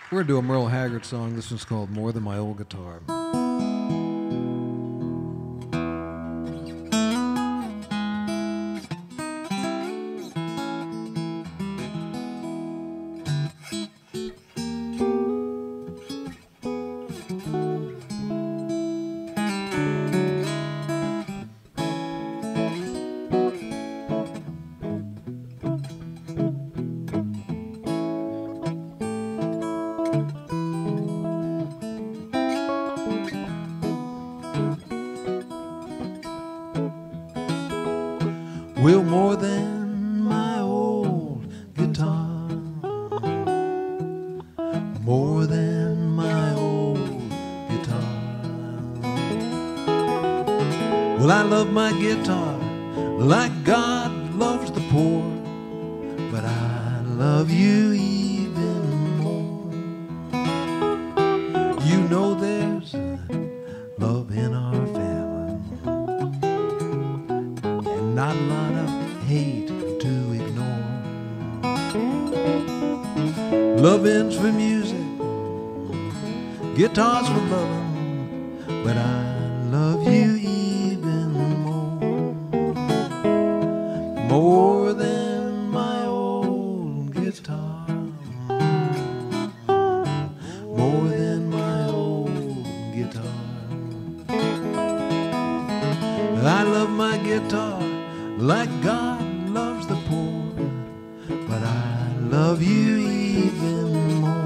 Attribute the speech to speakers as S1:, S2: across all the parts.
S1: We're going to do a Merle Haggard song. This one's called More Than My Old Guitar. Well, more than my old guitar, more than my old guitar. Well, I love my guitar like God loves the poor, but I love you even more. You know there's love in our family, and not a lot of hate to ignore. Loving's for music, guitars for loving, but I love you even more than my old guitar, more than my old guitar. I love my guitar like God loves the poor, but I love you even more.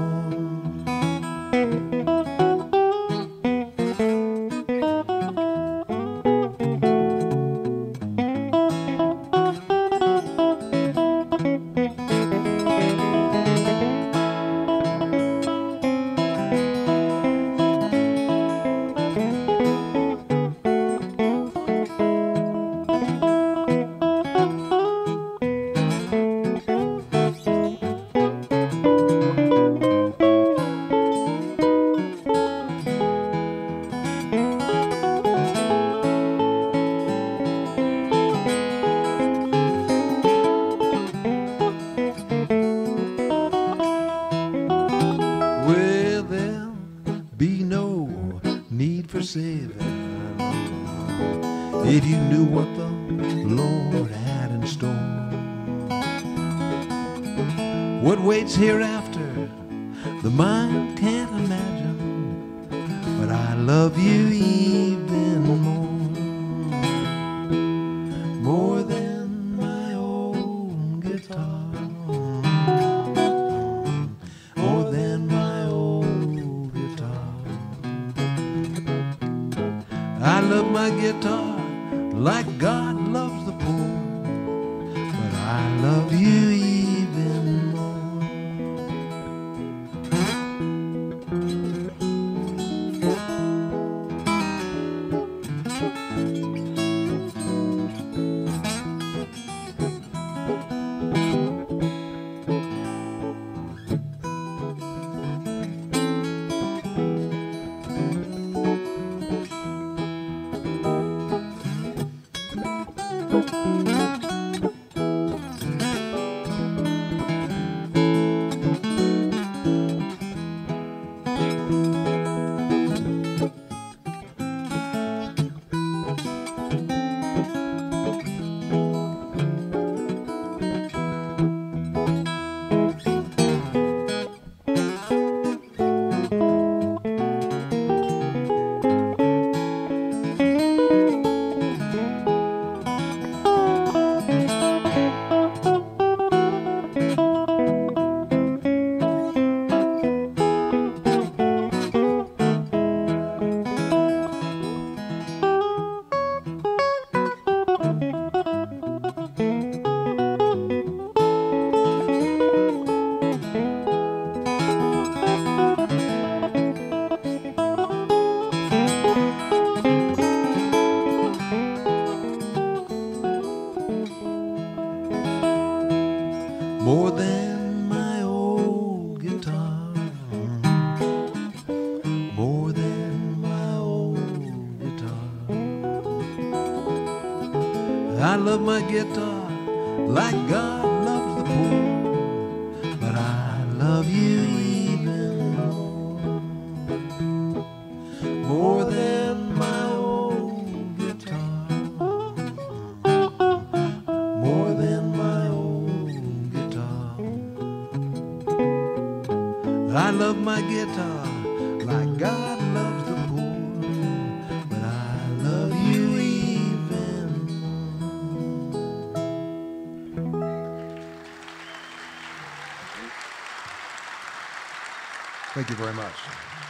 S1: Well, there'll be no need for saving if you knew what the Lord had in store. What waits hereafter, the mind can't imagine, but I love you even more than my old guitar. More than my old guitar. I love my guitar like God loves the poor, but I love you even more. More than my old guitar, more than my old guitar. I love my guitar like God loves the poor, but I love you even love my guitar like God loves the poor, but I love you even more.
S2: Thank you very much.